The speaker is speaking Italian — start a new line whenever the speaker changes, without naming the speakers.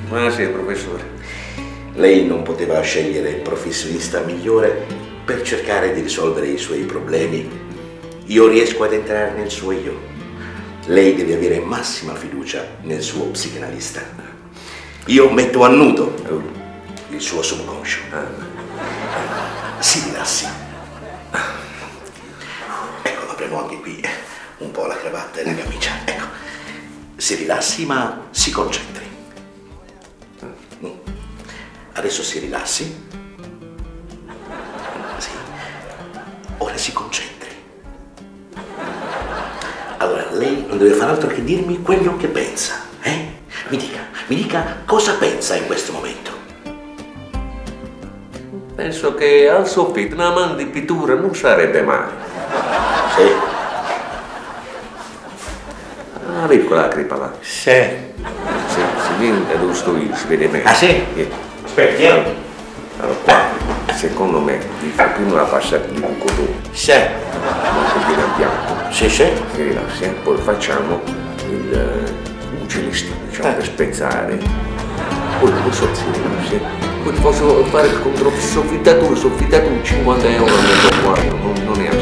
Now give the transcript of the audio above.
Buonasera, professore.
Lei non poteva scegliere il professionista migliore per cercare di risolvere i suoi problemi. Io riesco ad entrare nel suo io. Lei deve avere massima fiducia nel suo psicanalista. Io metto a nudo il suo subconscio. Si rilassi. Ecco, apriamo anche qui un po' la cravatta e la camicia. Ecco, si rilassi ma si concentri. Adesso si rilassi. Sì. Ora si concentri. Allora, lei non deve fare altro che dirmi quello che pensa, eh? Mi dica cosa pensa in questo momento.
Penso che al soffitto una mano di pittura non sarebbe male.
Sì.
Una piccola cripa là.
Sì.
Si viene dove sto io, si vede meglio.
Ah sì? Aspetti,
Allora qua, secondo me, vi fa prima la passata di un cotone.
Sì.
Un po' in bianco.
Sì.
Si rilassi, poi facciamo un celestino, diciamo, per spezzare. Poi si rilassi. Poi posso fare il controllo soffittatura, 50 euro, non è